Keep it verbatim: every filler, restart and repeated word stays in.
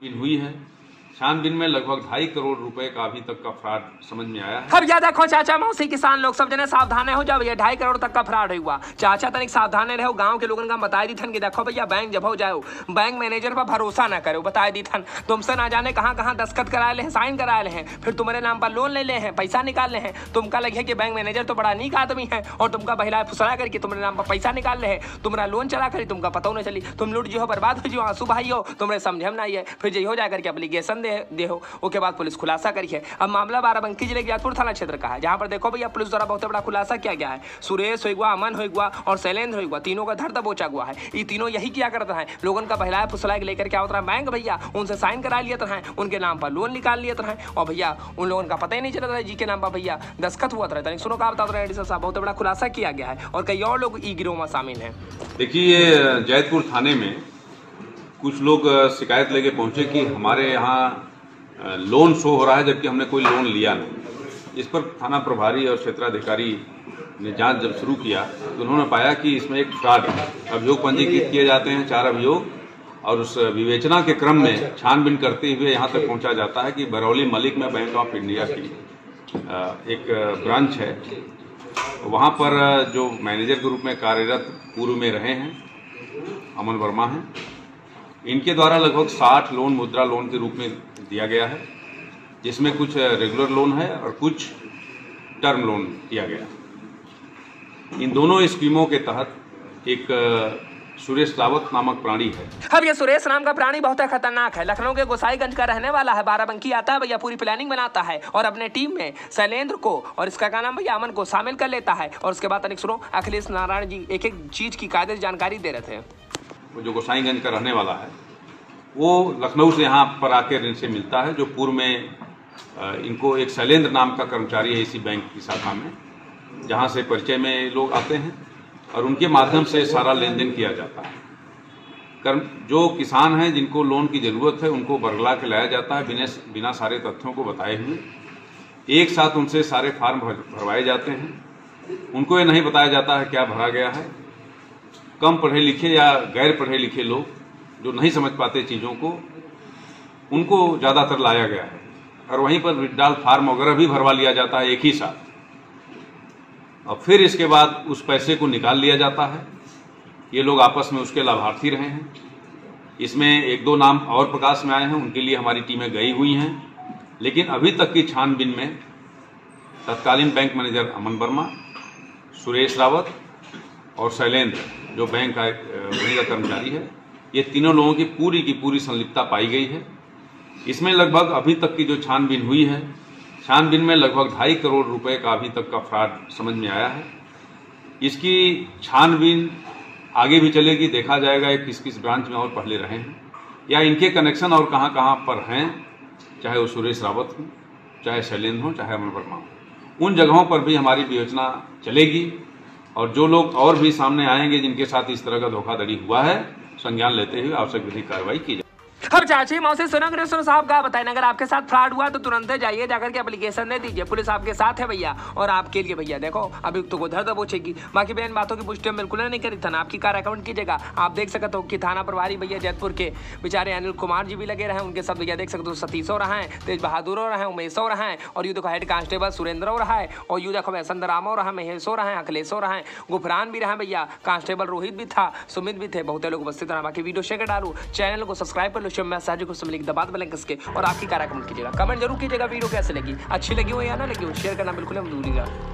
हुई है। छानबीन में लगभग ढाई करोड़ रुपए का अभी तक का फ्रॉड समझ में आया है। अब ज्यादा देखो चाचा मौसी किसान लोग सब जने सावधान हो जाओ भैया, ढाई करोड़ तक का फ्रॉड हुआ। चाचा तनिक सावधान रहो, गांव के लोगों का बताई दी थन कि देखो भैया बैंक जब हो जाओ बैंक मैनेजर पर भरोसा ना करो, बताई दी थन तुमसे ना जाने कहाँ कहाँ दस्खत कराए ले, साइन कराए ले हैं, फिर तुम्हारे नाम पर लोन ले ले हैं, पैसा निकाल ले हैं। तुमका लगे कि बैंक मैनेजर तो बड़ा नीक आदमी है और तुमका बहिला फुसला करके तुम्हारे नाम पर पैसा निकाल ले है, तुम्हारा लोन चला करी, तुमका पता नहीं चली, तुम लूट जो बर्बाद हो जो, आंसू भाई हो, तुम्हें समझ में नहीं है, फिर जही हो जाकर के एप्लीकेशन दे दे हो। उसके बाद पुलिस खुलासा करी है। अब मामला बाराबंकी जिले के जैतपुर थाना क्षेत्र का है, जहां पर देखो भैया पुलिस द्वारा बहुत बड़ा खुलासा किया गया है। सुरेश हुआ, अमन हुआ और शैलेंद्र हुआ, तीनों का धर दबोचा हुआ है। ये तीनों यही किया करता है, लोगों का बहलाया फुसलाया लेकर क्या होता है बैंक भैया, उनसे साइन करा लिए है, उनके नाम पर लोन निकाल लिए है और भैया उन लोगों का पता ही नहीं चलता है जी के नाम पर भैया दस्खत हुआ था। सुनो का बता रहे साहब, बहुत बड़ा खुलासा किया गया है और कई और लोग ई गिरोह में शामिल हैं। देखिए ये जैतपुर थाने में कुछ लोग शिकायत लेके पहुंचे कि हमारे यहाँ लोन शो हो रहा है जबकि हमने कोई लोन लिया नहीं। इस पर थाना प्रभारी और क्षेत्राधिकारी ने जांच जब शुरू किया तो उन्होंने पाया कि इसमें एक फ्रॉड है। अभियोग पंजीकृत किए जाते हैं, चार अभियोग, और उस विवेचना के क्रम में छानबीन करते हुए यहाँ तक पहुँचा जाता है कि बरौली मलिक में बैंक ऑफ इंडिया की एक ब्रांच है, वहाँ पर जो मैनेजर के रूप में कार्यरत पूर्व में रहे हैं अमन वर्मा हैं, इनके द्वारा लगभग साठ लोन मुद्रा लोन के रूप में दिया गया है, जिसमें कुछ रेगुलर लोन है और कुछ टर्म लोन दिया गया। इन दोनों स्कीमों के तहत एक सुरेश रावत नामक प्राणी है। अब ये सुरेश नाम का प्राणी बहुत खतरनाक है, लखनऊ के गोसाईगंज का रहने वाला है, बाराबंकी आता है भैया, पूरी प्लानिंग बनाता है और अपने टीम में शैलेंद्र को और इसका क्या नाम भैया अमन को शामिल कर लेता है। और उसके बाद तनिक सुनो, अखिलेश नारायण जी एक एक चीज की कायदे जानकारी दे रहे थे। वो जो गोसाईगंज का रहने वाला है वो लखनऊ से यहाँ पर आकर इनसे मिलता है, जो पूर्व में इनको एक शैलेंद्र नाम का कर्मचारी है इसी बैंक की शाखा में, जहाँ से परिचय में लोग आते हैं और उनके माध्यम से सारा लेन देन किया जाता है। कर्म जो किसान हैं जिनको लोन की जरूरत है उनको बरगला के लाया जाता है, बिना बिना सारे तथ्यों को बताए हुए एक साथ उनसे सारे फार्म भरवाए जाते हैं। उनको ये नहीं बताया जाता है क्या भरा गया है। कम पढ़े लिखे या गैर पढ़े लिखे लोग जो नहीं समझ पाते चीज़ों को, उनको ज़्यादातर लाया गया है और वहीं पर विड्रॉल फार्म वगैरह भी भरवा लिया जाता है एक ही साथ, और फिर इसके बाद उस पैसे को निकाल लिया जाता है। ये लोग आपस में उसके लाभार्थी रहे हैं। इसमें एक दो नाम और प्रकाश में आए हैं, उनके लिए हमारी टीमें गई हुई हैं, लेकिन अभी तक की छानबीन में तत्कालीन बैंक मैनेजर अमन वर्मा, सुरेश रावत और शैलेंद्र जो बैंक का कर्मचारी है, ये तीनों लोगों की पूरी की पूरी संलिप्तता पाई गई है। इसमें लगभग अभी तक की जो छानबीन हुई है, छानबीन में लगभग ढाई करोड़ रुपए का अभी तक का फ्रॉड समझ में आया है। इसकी छानबीन आगे भी चलेगी, देखा जाएगा ये किस किस ब्रांच में और पहले रहे हैं या इनके कनेक्शन और कहाँ कहाँ पर हैं, चाहे वो सुरेश रावत हो, चाहे शैलेंद्र हो, चाहे अमन वर्मा हो। उन जगहों पर भी हमारी विवेचना चलेगी और जो लोग और भी सामने आएंगे जिनके साथ इस तरह का धोखाधड़ी हुआ है, संज्ञान लेते हुए आवश्यक विधिक कार्रवाई की जाए। अब चाची मौसी सुनो सुनो साहब का बताएं, अगर आपके साथ फ्रॉड हुआ तो तुरंत जाइए जाकर के एप्लीकेशन दे दीजिए, पुलिस आपके साथ है भैया और आपके लिए भैया देखो अभी तो को धर दबोचेगी। बाकी बेन बातों की पुष्टि बिल्कुल नहीं करी, थाना आपकी कार अकाउंट कीजिएगा। आप देख सकते हो कि थाना प्रभारी भैया जैतपुर के बेचारे अनिल कुमार जी भी लगे रहे हैं, उनके साथ भैया देख सकते हो सतीश हो रहा है, तेज बहादुर हो रहा है, उमेश हो रहा है और यू देखो हेड कांस्टेबल सुरेंद्र हो रहा है और यू देखो वैसंत राम हो रहा है, महेश हो रहा है, अखिलेश हो रहा है, गुफरान भी रहा भैया, कांस्टेबल रोहित भी था, सुमित भी थे, बहुत लोग उपस्थित रहा। बाकी वीडियो शेयर डालू, चैनल को सब्सक्राइब कर लो, शिव मैसेज को दबा दबा किसके और आपकी कार कमेंट कीजिएगा। कमेंट जरूर कीजिएगा वीडियो कैसे लगी, अच्छी लगी हो या ना लगी हो, शेयर करना बिल्कुल मत भूलिएगा।